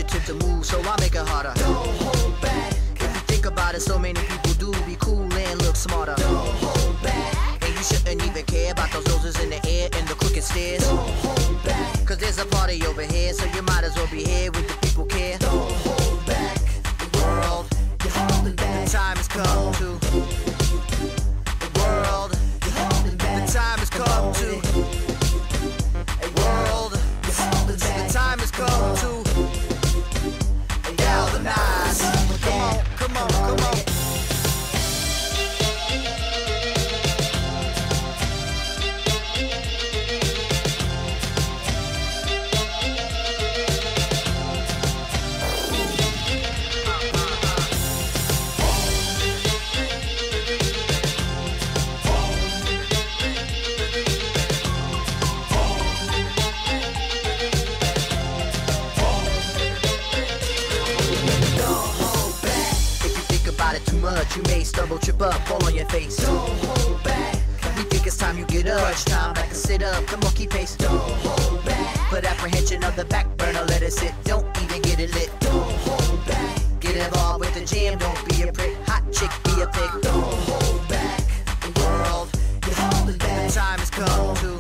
initiative to move, so I make it harder. Don't hold back. If you think about it, so many people do be cool and look smarter. Don't hold back. And you shouldn't even care about those noses in the air and the crooked stairs. Don't hold back. Cause there's a party over here, so you might as well be here with the people care. Don't hold back. The world, You're holding back. the time has come to. The world, You're holding back. the time has come to. World, You're holding back. the time has come to. Galvanize. Come on, come on. Too much, you may stumble, trip up, fall on your face. Don't hold back. We think it's time you get up. Crunch time, back and sit up, come on, keep pace. Don't hold back. Put apprehension on the back burner, let it sit. Don't even get it lit. Don't hold back. Get involved with the jam, don't be a prick. Hot chick, be a pig. Don't hold back. The world, You're holding the back. time has come to.